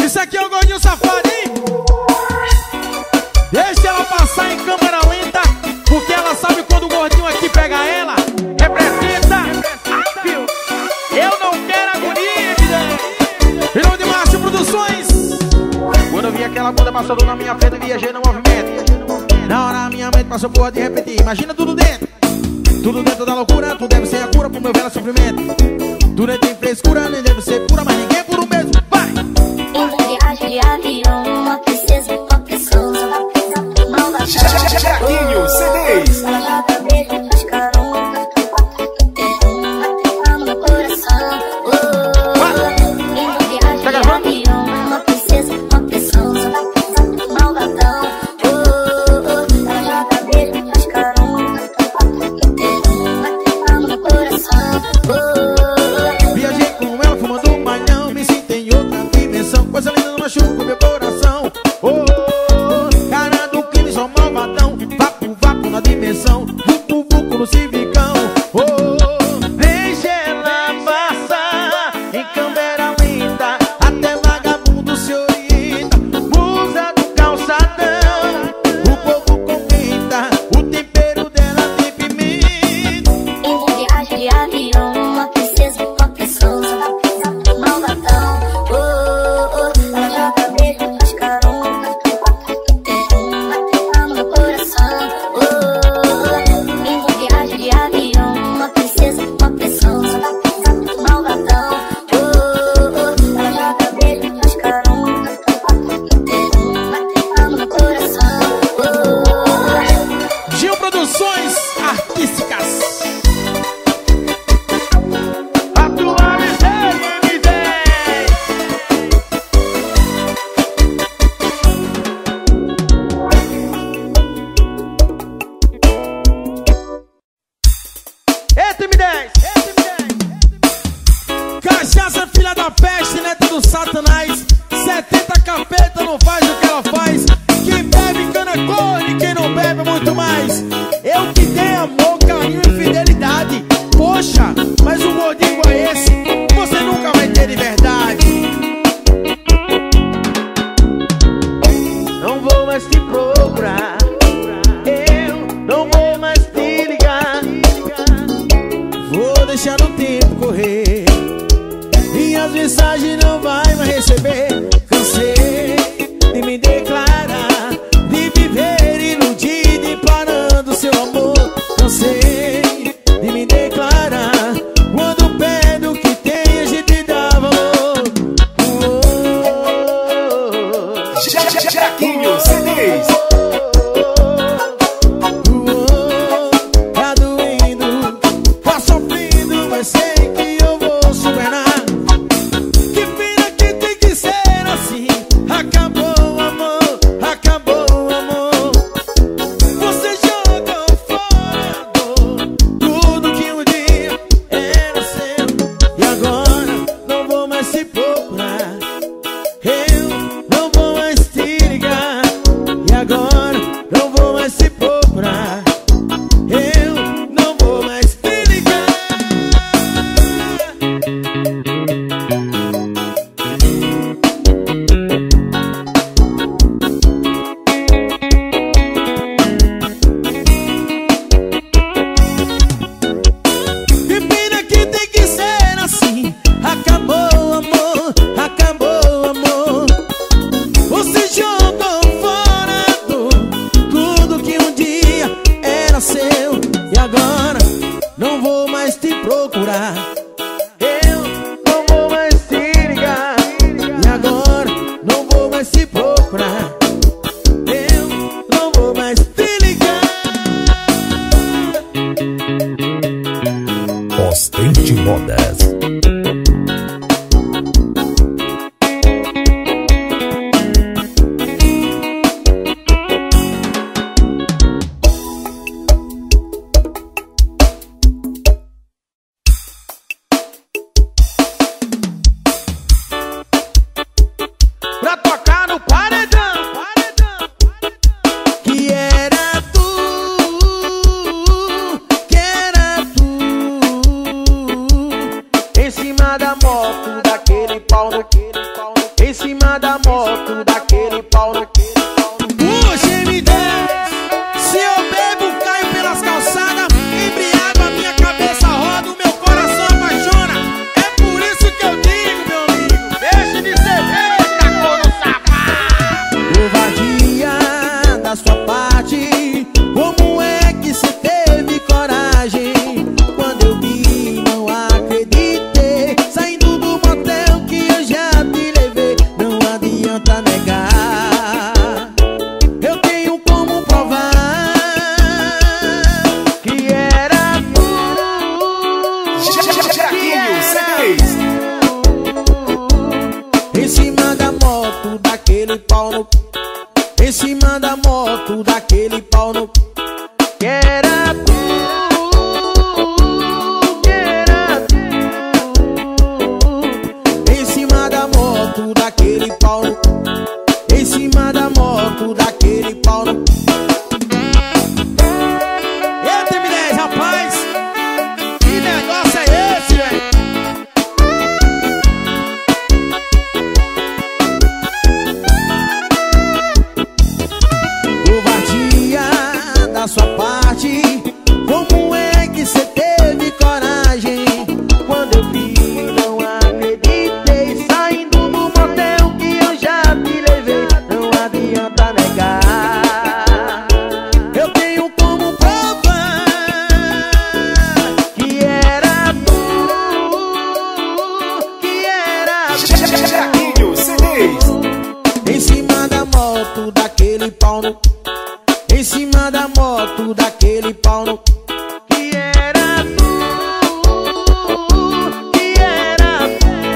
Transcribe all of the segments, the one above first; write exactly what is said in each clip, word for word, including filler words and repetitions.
Isso aqui é o gordinho safado, hein? Deixa ela passar em câmera lenta, porque ela sabe quando o gordinho aqui pega ela. Representa. Eu não quero agonia, vida. Filhão de Macho Produções. Quando eu vi aquela bunda passando na minha frente, viajei no movimento. Na hora minha mente passou por de repetir. Imagina tudo dentro. Tudo dentro da loucura, tu deve ser a cura pro meu velho sofrimento. Tu nem tem frescura, nem deve ser pura, mas ninguém é puro mesmo. Vai! Indo viagem de avião, uma princesa, uma pessoa, uma pessoa, malva. Jaquinho C Ds. Ela joga beijo nas caronas, tem uma trema no coração. Indo viagem de avião, uma princesa, uma pessoa, uma pessoa, malvadão. Ela joga beijo nas caronas, tem uma trema no coração. Viajei com ela fumando um banhão, me sinto em outra dimensão. Coisa linda não machuca o meu coração. Oh, oh, oh, cara do crime, sou malvadão. Vapo, vapo na dimensão, vucu, vucu no civicão. Oh, oh, oh, deixa ela passar em câmera lenta, até vagabundo se orienta. Musa do calçadão, o povo comenta, o tempero dela tem pimenta. Indo viagem de avião, uma princesa, uma pessoa, uma pessoa, malvadão. Oh, oh, ela joga beijo nas caronas, tem uma trema no coração. Oh, indo viagem de avião, uma princesa, uma pessoa, uma pessoa, malvadão. Oh, oh, ela joga beijo nas caronas, tem uma trema no coração. Oh, Gil Produções Artísticas. Atualizei M dez. Eita, M dez. Cachaça, filha da peste, neta do satanás. setenta capeta não faz o que ela faz. Quem bebe cana corre, quem não bebe muito mais. Eu que dei amor, carinho e fidelidade. Poxa, mas o gordinho é esse, você nunca vai ter de verdade. Não vou mais te procurar, eu não vou mais te ligar. Vou deixar o tempo correr e as mensagens não vai mais receber. Cansei de me declarar, de viver iludido e parando seu amor. Cansei de me declarar, quando pede o que tem a gente dá valor. Oh, Jaquinho C Ds. tá doendo, tá sofrendo, mas sei que eu vou superar. Que pena que tem que ser assim. Acabou o amor, acabou o amor. Você jogou fora a dor, tudo que um dia era seu. E agora não vou mais te procurar, eu não vou mais te ligar. E agora cima da moto, daquele pau no... Puxa, M dez, se eu bebo, caio pelas calçadas, embriago, a minha cabeça roda, o meu coração apaixona. É por isso que eu digo, meu amigo, deixe de ser besta, corno safado. Covardia da sua parte, como é que cê teve coragem? Quando eu vi, não acreditei, saindo do motel que eu já te levei, não adianta negar. Eu tenho como provar que era tu, Jaquinho C Ds. em cima da moto, daquele pau no... Em cima da moto, daquele pau no... Que era tu, que era tu. Em cima da moto, daquele pau no... Em cima da moto, daquele pau no... Eita, M dez, rapaz, que negócio é esse, velho? Covardia da sua parte, como é que cê teve coragem? Quando eu vi, não acreditei, saindo do motel que eu já te levei, não adianta negar. Eu tenho como provar que era tu, que era tu. Jaquinho C Ds. Em cima da moto, daquele pau no... Em cima da moto, daquele pau no... Que era tu, que era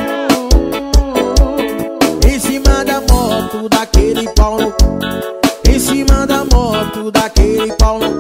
tu. Em cima da moto, daquele pau no... Em cima da moto, daquele pau no...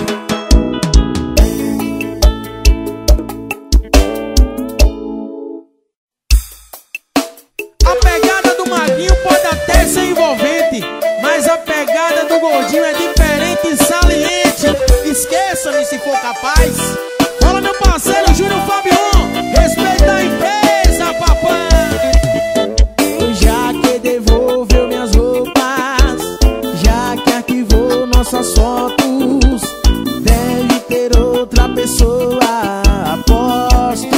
A pegada do Maguinho pode até ser envolvente, mas a pegada do Gordinho é diferente e saliente. Esqueça-me se for capaz. Fala, meu parceiro Júnior Fabion, respeita a empresa, papai. Já que devolveu minhas roupas, já que arquivou nossas fotos, deve ter outra pessoa, aposto.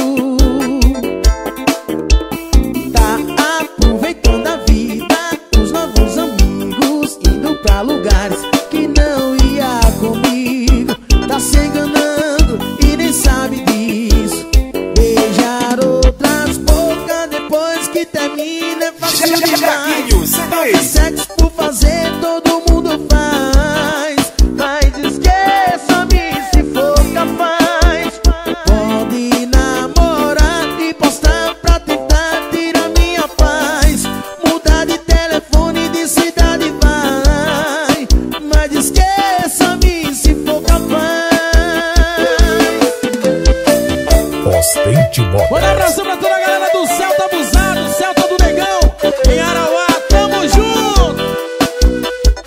Tá aproveitando a vida, os novos amigos, indo pra lugares que não ia comigo. Tá se enganando e nem sabe disso. Beijar outras bocas depois que termina é fácil demais. Jaquinho C Fazer Ds. sexo por fazer, todo mundo faz. Mas esqueça-me se for capaz. Pode namorar e postar pra tentar tirar minha paz. Mudar de telefone, de cidade vai. Mas esqueça-me se for capaz. Ostente Um Modas. abraço pra toda a galera do Celta Abusado, Celta do Negão, em Arauá, tamo junto!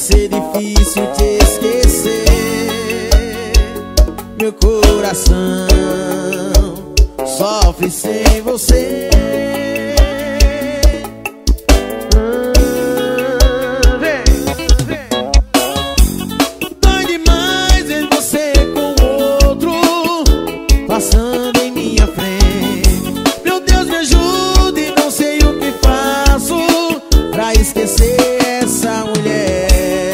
ser difícil te esquecer. Meu coração sofre sem você. Dói demais ver você com outro passando em minha frente. Meu Deus, me ajude, não sei o que faço pra esquecer essa mulher.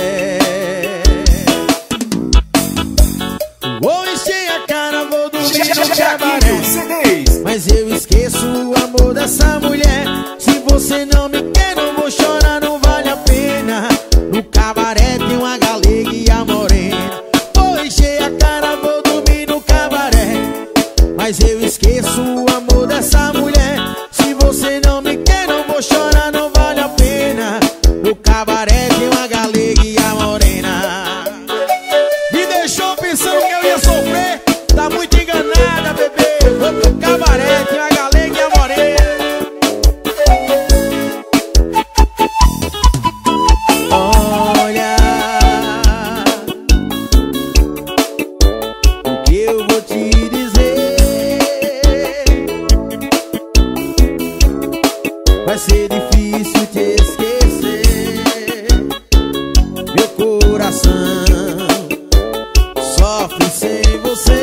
Vou encher a cara, vou dormir no cabaré, mas eu esqueço o amor dessa mulher. Se você não me quer, não vou chorar, não vale a pena. No cabaré tem uma galega e a morena. Vou encher a cara, vou dormir no cabaré, mas eu esqueço o amor dessa mulher. Se você não me quer, não vou chorar, não vale a pena. No cabaré tem uma galega e a morena. Me deixou pensando que eu ia sofrer. Tá muito enganada, bebê. Vou pro cabaré, tem uma galega e a morena. Olha o que eu vou te dizer. Vai ser difícil te esquecer. Meu coração sofre sem você.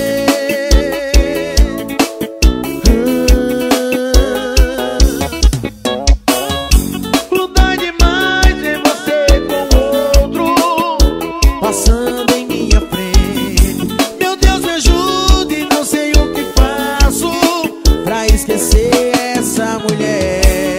Dói demais ver você com outro passando em minha frente. Meu Deus, me ajude, não sei o que faço pra esquecer essa mulher.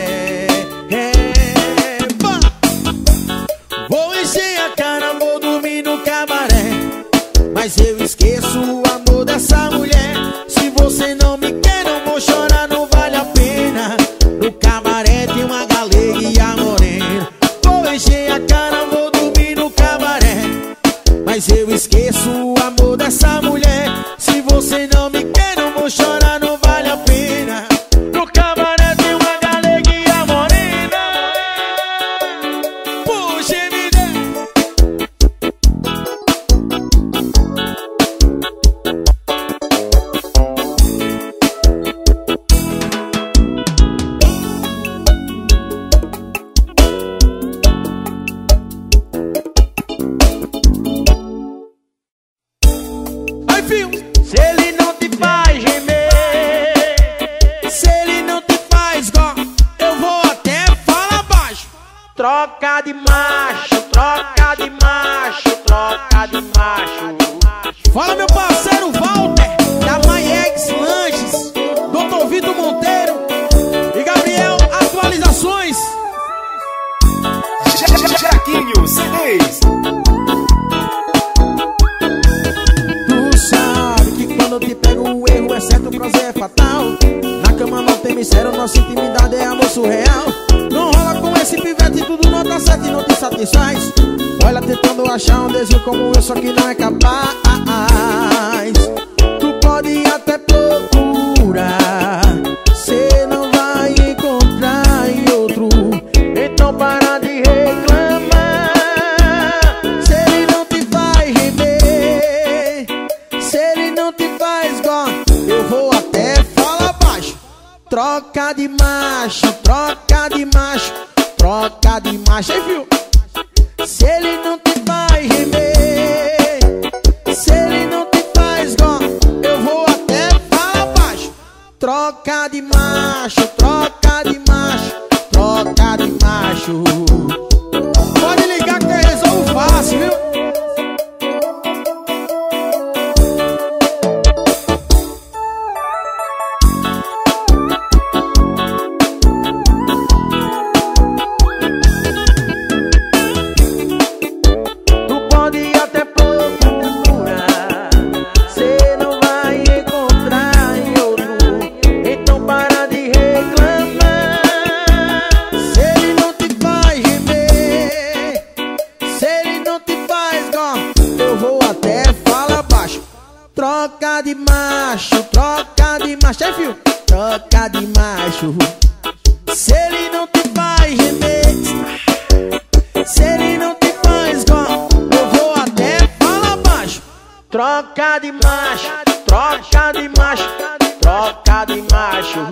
Vou encher a cara, vou dormir no cabaré, mas eu esqueço o amor dessa mulher. Se você não me quer, não vou chorar, não vale a pena. No cabaré tem uma galega e a morena. Vou encher a cara, vou dormir no cabaré, mas eu esqueço o amor dessa mulher. Se você não me quer, não vou chorar, não vale a pena. No cabaré tem uma galega e a morena. Puxa, me dê. Ai, filho, se ele não te faz gemer, se ele não te faz gó, eu vou até falar baixo. Troca de macho, troca de macho, troca de macho. Fala, meu parceiro Walter, da Maiex Lanches, doutor Vitor Monteiro e Gabriel Atualizações. Jaquinho C Ds. Tu sabe que quando eu te pego o erro é certo, o prazer é fatal. Na cama não tem mistério, nossa intimidade é amor surreal. Não rola com esse pivete, tudo não tá certo e não te satisfaz. Olha, tentando achar um desenho como eu, só que não é capaz. Tu pode até procurar, cê não vai encontrar em outro. Então para de reclamar. Se ele não te faz gemer, se ele não te faz gó, eu vou até falar baixo. Troca de macho, troca de macho, troca de macho. Aí, viu? Se ele não te faz gemer, se ele não te faz gó, eu vou até falar baixo. Troca de macho, troca de macho, troca de macho. Pode ligar que eu resolvo fácil, viu? Tu pode até procurar, cê não vai encontrar em outro. Então para de reclamar. Se ele não te faz gemer, se ele não te faz gó, eu vou até falar baixo. Troca de macho, troca de macho. Aí, filho, troca de macho. Se ele não te faz gemer, se ele não te faz Troca de macho, troca de macho, troca de macho.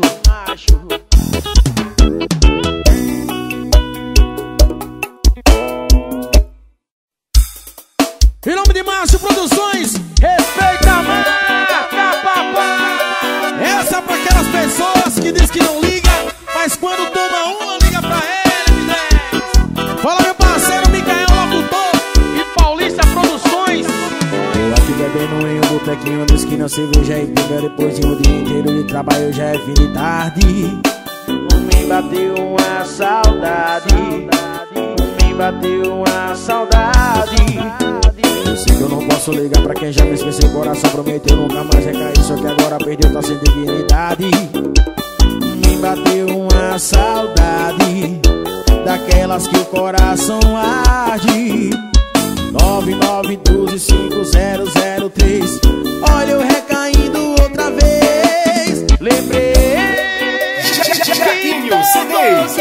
Em nome de Márcio Produções, respeita a marca, papai. Essa é pra aquelas pessoas que diz que não liga, mas quando toma uma, liga pra ele, me dez. Fala, meu parceiro Micael Locutor e Paulista Produções. Eu aqui bebendo em um botequinho na esquina, cerveja e pinga. Depois de um dia inteiro de trabalho, já é fim de tarde. Me bateu uma saudade, me bateu uma saudade. Eu sei que eu não posso ligar pra quem já me esqueceu. O coração prometeu nunca mais recair, só que agora perdeu, tá sem dignidade. Me bateu uma saudade, daquelas que o coração arde. Nove nove doze cinco zero zero três. Olha eu recaindo outra vez. Lembrei Jaquinho C Ds.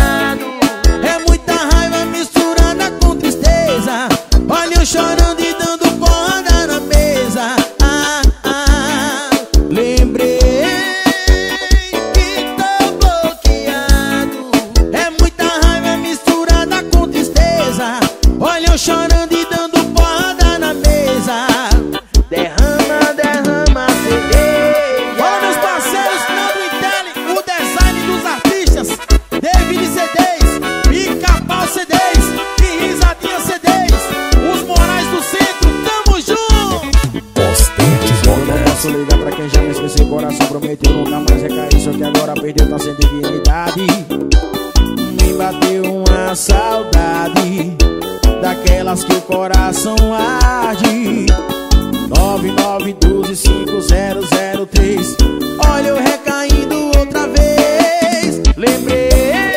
É muita raiva misturada com tristeza. Olha eu chorando e dando porrada na mesa. Ah, ah, lembrei que tô bloqueado. É muita raiva misturada com tristeza. Olha eu chorando e dando porrada na mesa. Derrama, derrama cerveja. Olha meus parceiros, Nando e Tele, o design dos artistas, David C Ds, Pica-Pau C Ds e Risadinha C Ds. Os Morais do Centro, tamo junto. Postente's Eu não posso ligar pra quem já me esqueceu. O coração prometeu nunca mais recair, só que agora perdeu, tá sem dignidade. Me bateu uma saudade, daquelas que o coração arde. Nove nove doze cinco zero zero três. Olha eu recaindo outra vez. Lembrei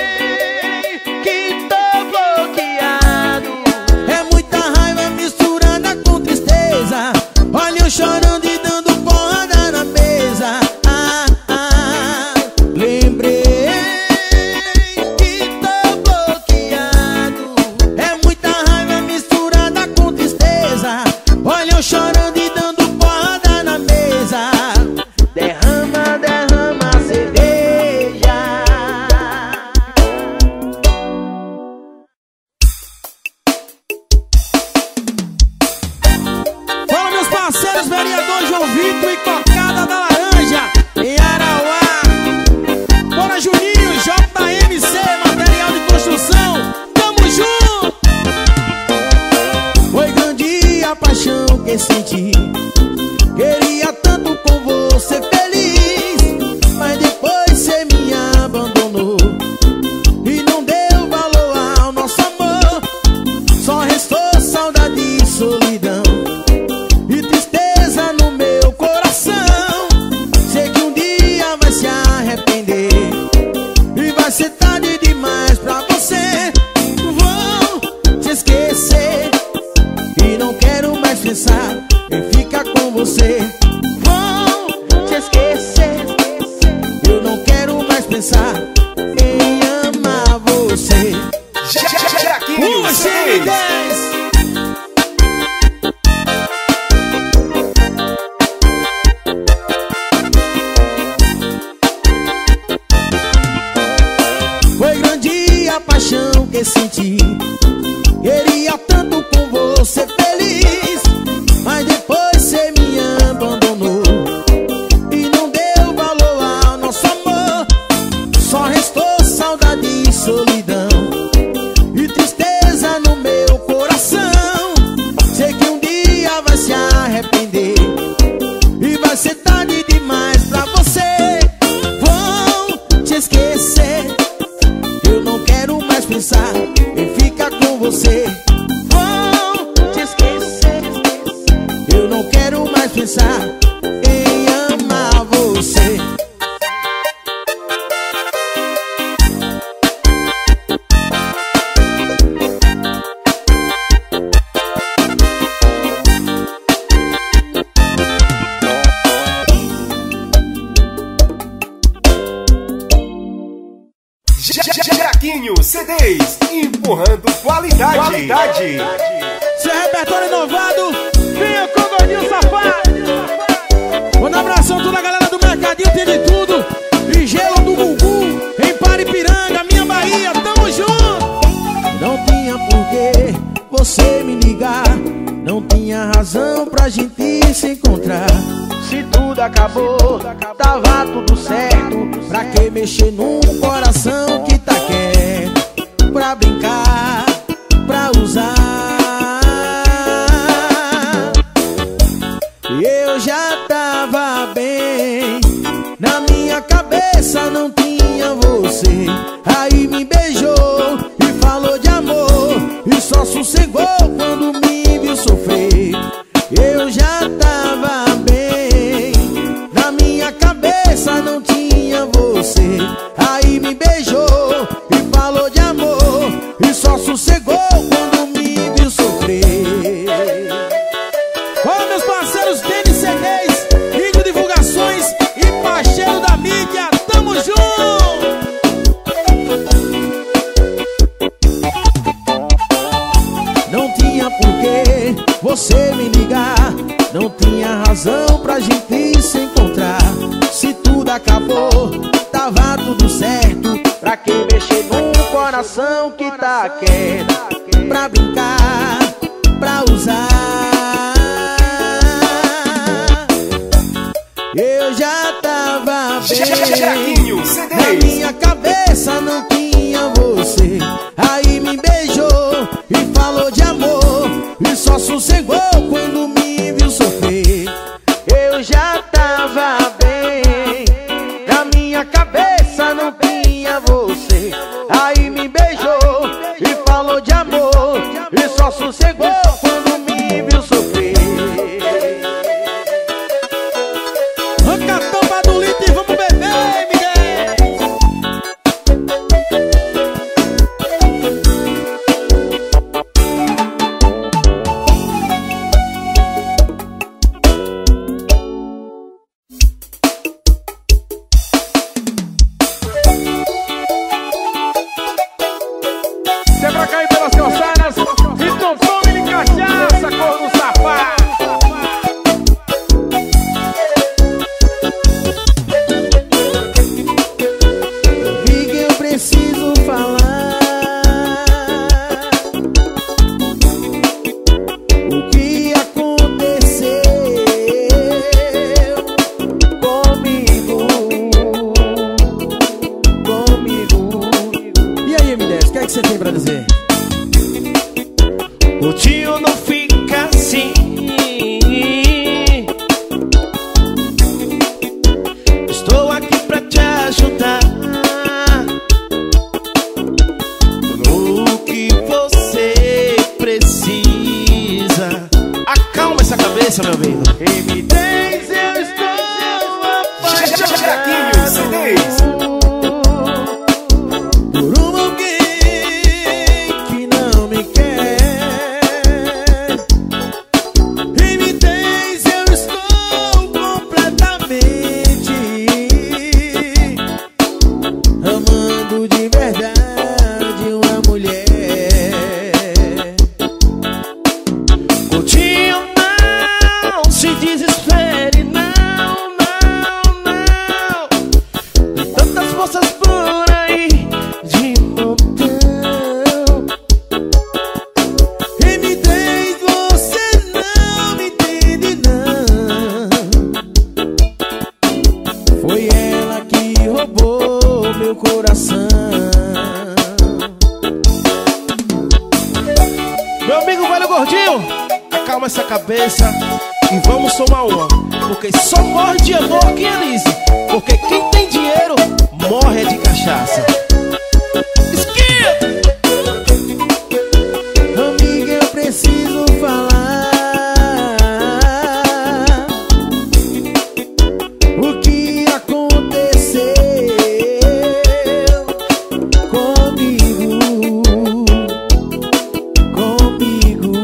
que tô bloqueado. É muita raiva misturada com tristeza. Olha eu chorando e dando porrada na mesa. Ah, ah, lembrei que tô bloqueado. É muita raiva misturada com tristeza. Olha eu chorando e dando porrada na mesa. Derrama, derrama cerveja. Fala meus parceiros, vereador João Vitor e Cocada da Laranja em Arauá. Bora Juninho, J M C, material de construção. Tamo junto. Foi grande a paixão que senti. Queria tanto com você feliz, mas depois cê me abandonou e não deu valor ao nosso amor. Só restou saudade e solidão e tristeza no meu coração. Sei que um dia vai se arrepender e vai ser tarde demais pra você. Vou te esquecer e não quero mais pensar em ficar com você. Vou te esquecer, eu não quero mais pensar em amar você. Jaquinho C Ds. Foi grande a paixão que senti. Queria tanto com você feliz, mas depois cê me abandonou e não deu valor ao nosso amor. Só restou saudade e solidão e tristeza no meu coração. Sei que um dia vai se arrepender e vai ser tarde demais pra você. Vão te esquecer, eu não quero mais pensar em ficar com você. Vão te esquecer, eu não quero mais pensar em amar você. Jaquinho C Ds, empurrando qualidade. Qualidade. Seu repertório inovado, venha com o Gordinho Safado. você me ligar. Não tinha razão pra gente se encontrar. Se tudo acabou, tava tudo certo. Pra que mexer num coração que tá quieto? Pra brincar, pra usar. Eu já tava bem, na minha cabeça não tinha você. Aí me beijou e falou de amor, e só sossegou quando me viu sofrer. Eu já tava bem, na minha cabeça não tinha você. Aí me beijou e falou de amor, e só sossegou quando me viu sofrer. Ô meus parceiros Denis C Ds, Rigo Divulgações e Pacheiro da Mídia, tamo junto! Não tinha porquê você me ligar, não tinha razão pra gente se encontrar. Se tudo acabou, tava tudo certo. Pra que mexer num coração que tá quieto? Pra brincar, pra usar. Eu já tava bem, na minha cabeça não tinha você. Aí me beijou e falou de amor, e só sossegou quando me viu sofrer. Eu já tava bem, na minha cabeça não tinha você. Aí me beijou e falou de amor, e só sossegou quando me viu sofrer. Arranca a tampa do litro e vamos beber, Miguel. Se é pra cair pelas calçadas e com fome de cachaça, corno safado. Vi que eu preciso falar o que aconteceu comigo, comigo. E aí, M dez, o que é que você tem pra dizer? O tio não fica assim. Estou aqui pra te ajudar no que você precisa. Acalma essa cabeça, meu amigo. M dez, eu estou Jaquinho C Ds. por um alguém que não me quer. M dez, eu estou completamente amando de verdade uma mulher. O tio não se desespere, não, não, não. Tem tantas moças por aí de montão. M dez, você não me entende não. Foi ela que roubou meu coração. Meu amigo velho gordinho, acalma essa cabeça e vamos tomar uma. Porque só morre de amor quem é Lise. Porque quem tem dinheiro morre de cachaça. Esquerda! Amiga, eu preciso falar o que aconteceu comigo, comigo.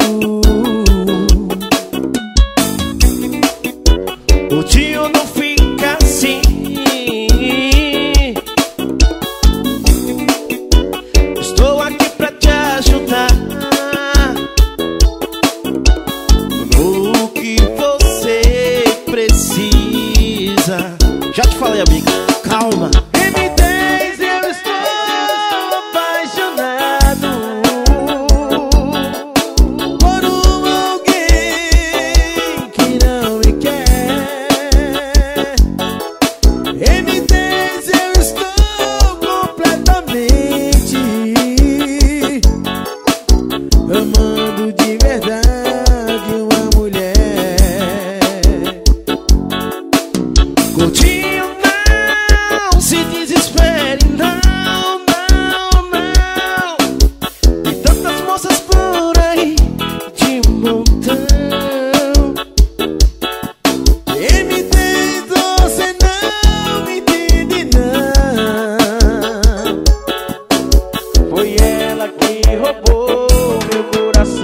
O tio não fica assim. Estou verdade uma mulher. Gordinho, não se desespere, não, não, não. Tem tantas moças por aí de montão. Quem me entende, você não me entende, não. Foi ela que roubou meu coração.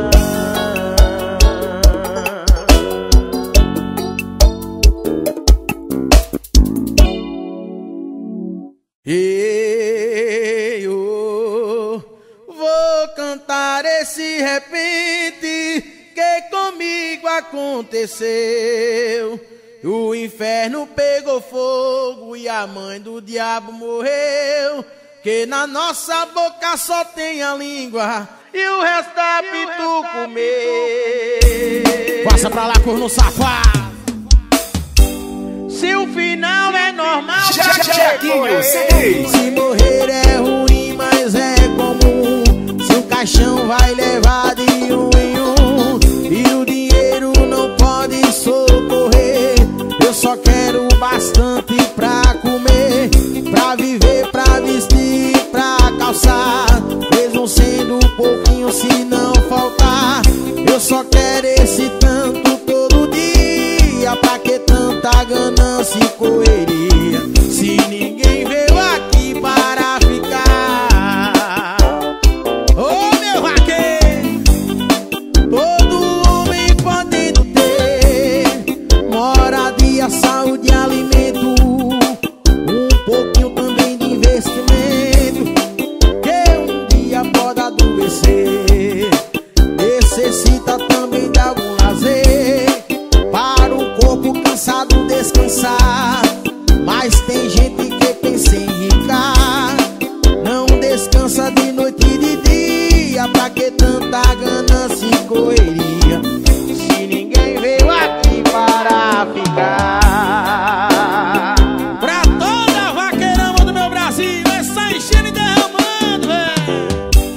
Eu vou cantar esse repente que comigo aconteceu. O inferno pegou fogo e a mãe do diabo morreu. Que na nossa boca só tem a língua e o resto é pitu comer. Passa pra lá, corno safado. Se o final é normal, Chequinho C Ds. se morrer é ruim, mas é comum. Se o caixão vai levar de um em um e o dinheiro não pode socorrer, eu só quero bastante pra comer, pra viver, pra vestir, pra calçar. Mesmo sendo um pouquinho, se não faltar, eu só quero esse tanto todo dia. Pra que tanta ganância e correria, se ninguém veio aqui para ficar? Ô meu vaqueiro, todo homem podendo ter moradia, saúde, alimento, um pouquinho também de investimento, que um dia pode adoecer. Necessita também de algum lazer, para o corpo cansado descansar. Mas tem gente que pensa em ricar, não descansa de noite e de dia. Pra que tanta ganância e correria, se ninguém veio aqui para ficar? Pra toda a vaqueirama do meu Brasil, essa enchendo e derramando, velho.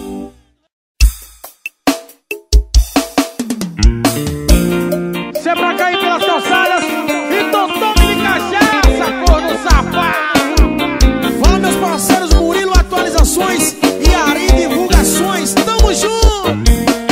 Se é pra cair pelas calçadas, então tome de cachaça, corno safado. Fala meus parceiros Murilo Atualizações e Ari Divulgações, tamo junto!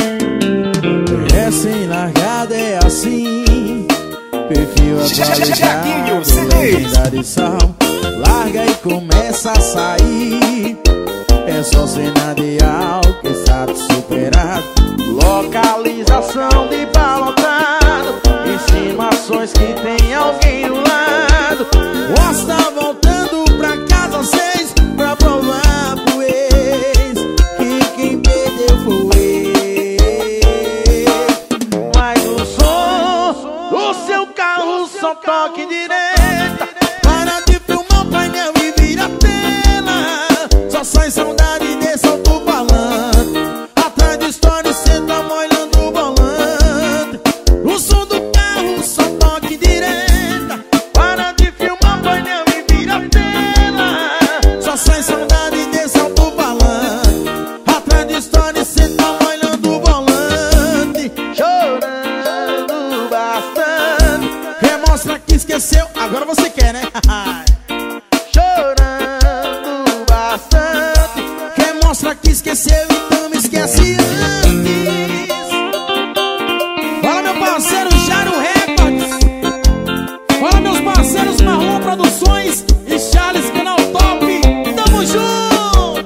É sem largada, é assim, perfil Chequinho atualizado, C Ds. legendário sal. Larga e começa a sair, é só cena de álcool que sabe superar. Localização de balotado, insinuações que tem alguém do lado. Gosta voltando pra casa seis, pra provar pro ex que quem perdeu foi ele. Mas o som do seu carro só toque direita. Para de filmar o painel e vira a tela. Só sai saudade desse alto-falante. Atrás do story cê tá molhando o volante. O som do carro só toque direita. Para de filmar o painel e vira a tela. Só sai saudade desse alto-falante. Atrás do story cê tá molhando o volante. Chorando bastante. Remostra que esqueceu, agora você quer, né? Chorando bastante. Quer mostrar que esqueceu, então me esquece antes. Fala meu parceiro Jairo Records. Fala meus parceiros Marlon Produções e Charles Canal Top. Tamo junto.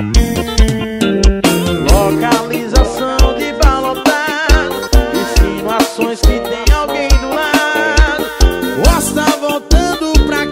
Localização de balotado, insinuações que tem alguém do lado. Gosta voltando pra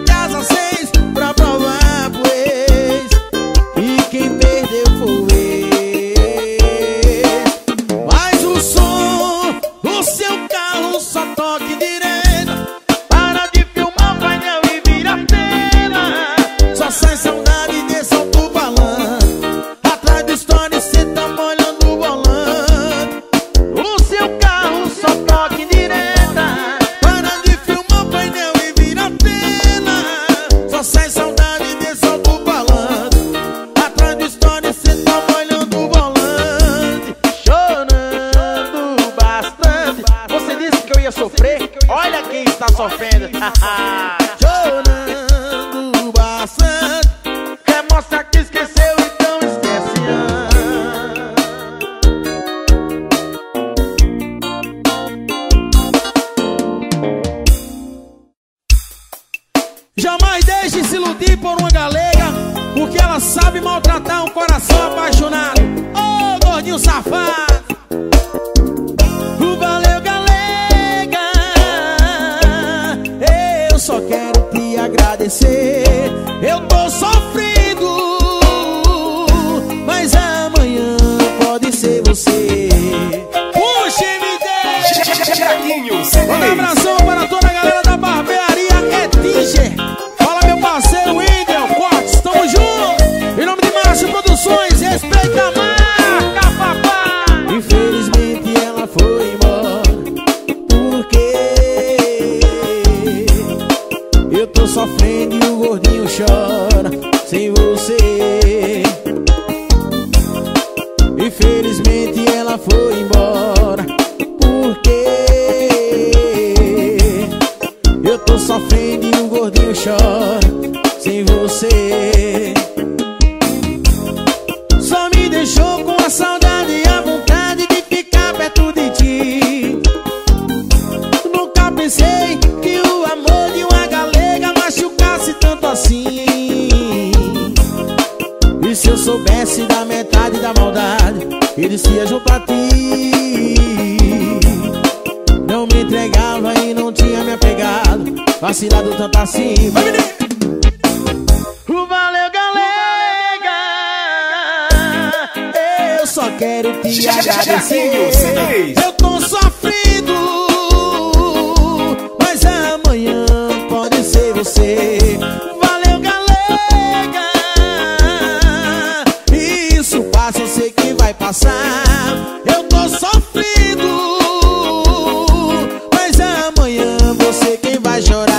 sofrendo. Chorando bastante. Quer mostrar que esqueceu, então esquece. Jamais deixe se iludir por uma galega, porque ela sabe maltratar um coração apaixonado. Ô, oh, gordinho safado. Valeu, galega. Eu só quero te agradecer. Eu tô sofrendo, mas amanhã pode ser você. Puxa, M D. Jaquinho Manda um abração para toda a galera da barbearia É Tiger. Fala, meu parceiro Wendel Cortes, tamo junto. Em nome de Márcio Produções, respeita a marca, papai. Infelizmente ela foi embora, porque eu tô sofrendo e o gordinho chora sem você. Infelizmente ela foi embora, porque eu tô sofrendo e o gordinho chora sem você. Só me deixou com a saudade e a vontade de ficar perto de ti. Nunca pensei que o amor de uma galega machucasse tanto assim. E se eu soubesse da metade da maldade, ele se ia junto a ti. Não me entregava e não tinha me apegado, vacilado tanto assim. Vai, menino! Valeu, galega. Eu só quero te agradecer. Eu tô sofrendo, mas amanhã pode ser você. Valeu, galega. Isso passa, eu sei que vai passar. Eu tô sofrendo, mas amanhã você quem vai chorar.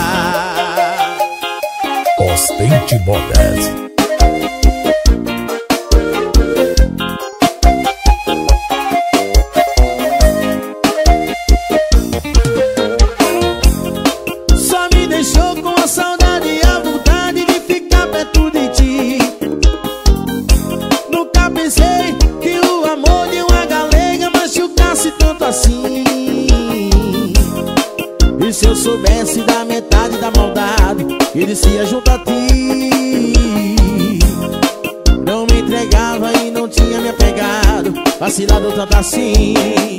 Ostente Modas. Só me deixou com a saudade e a vontade de ficar perto de ti. Nunca pensei que o amor de uma galega machucasse tanto assim. E se eu soubesse da metade da maldade, ele se ia junto a ti. Não me entregava e não tinha me apegado, vacilado tanto assim.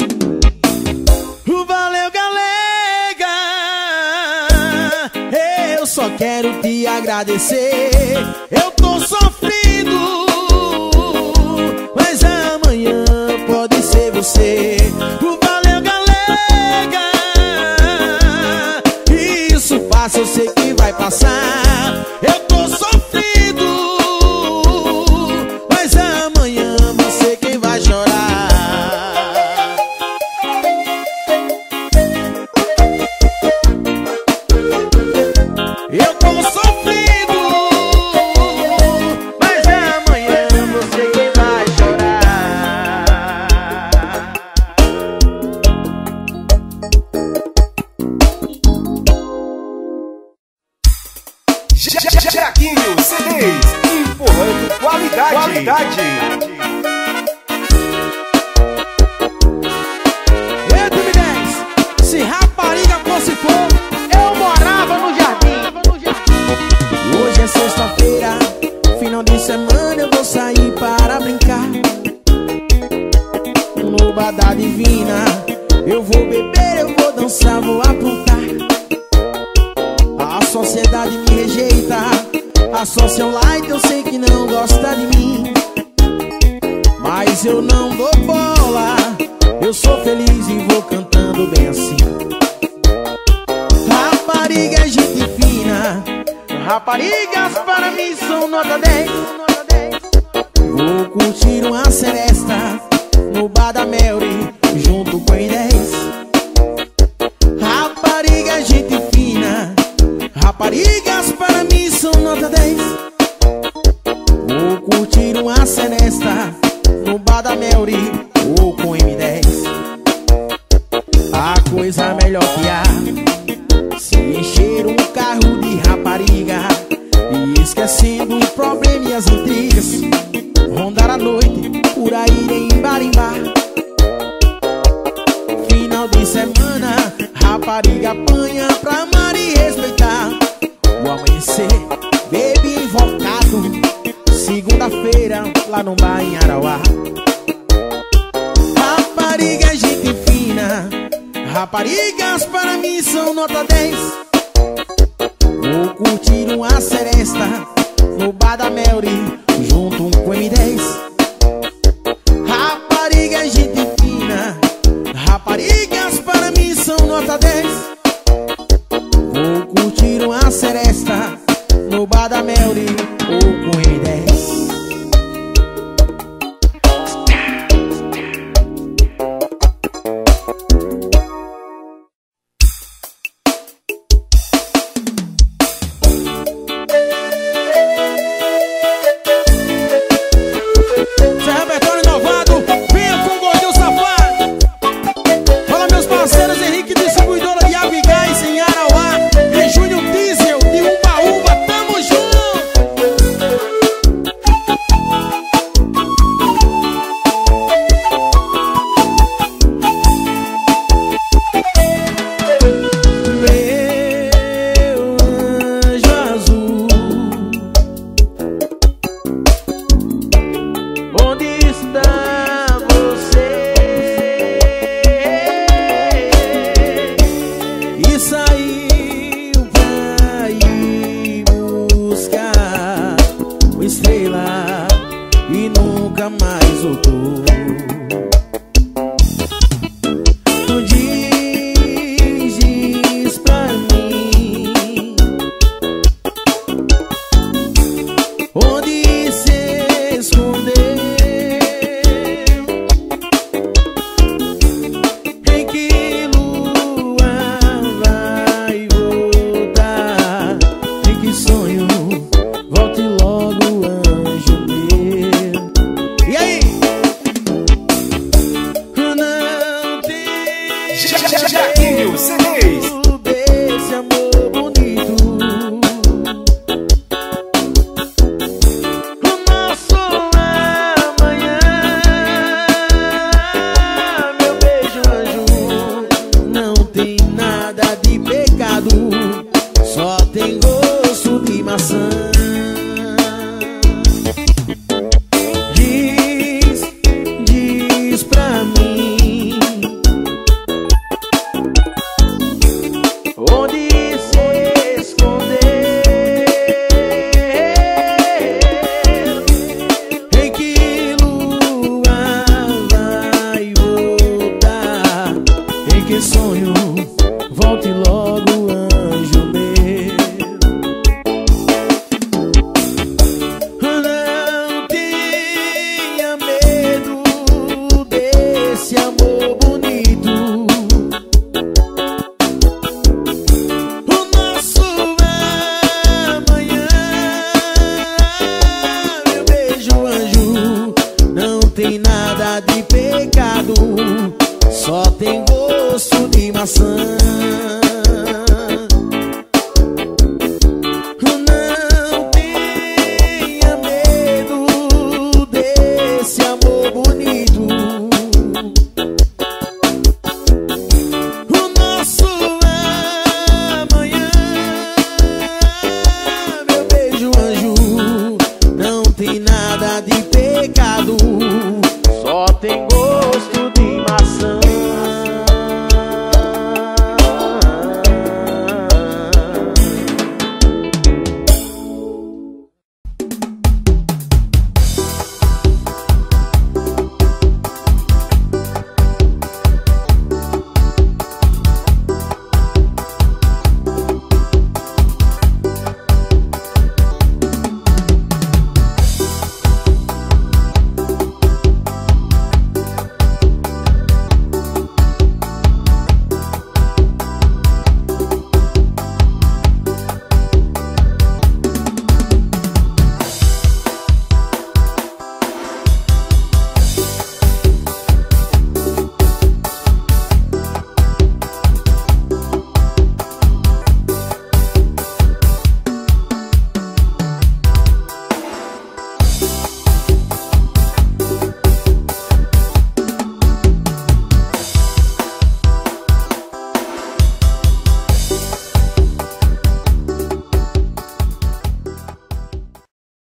Valeu, galega. Eu só quero te agradecer. Eu tô sofrendo, mas amanhã pode ser você. Valeu, galega. Isso passa, eu sei que vai passar. Eu tô sofrendo, mas amanhã você quem vai chorar. Eu tô sofrendo, mas amanhã você quem vai chorar. Jaquinho C Ds, empurrando qualidade. qualidade. Ei, time dez, se rapariga fosse for, eu morava no jardim. Hoje é sexta-feira, final de semana, eu vou sair para brincar. No bar da Divina, eu vou beber, eu vou dançar, vou aprontar. A sociedade me rejeita, a socialite eu sei que não gosta de mim, mas eu não dou bola, eu sou feliz e vou cantando bem assim. Rapariga é gente fina, raparigas para mim são nota dez. Vou curtir uma seresta no bar da Melry, junto com I dez. Rapariga é gente fina, raparigas para mim são nota dez. Vou curtir uma seresta no bar da Melry ou com M dez. A coisa melhor que há ter um carro de rapariga e esquecendo o problema e as intrigas, rondar a noite por aí em bar em bar. Final de semana, rapariga apanha pra amar e respeitar. O amanhecer, bebe invocado, segunda-feira lá no bar em Arauá. Rapariga, gente fina, raparigas para mim são nota dez. Vou curtir uma seresta no bar da Melry, junto com M dez. Rapariga, gente fina, raparigas para mim são nota dez. Vou curtir uma seresta no bar da Melry ou com M dez. Só tem gosto de maçã.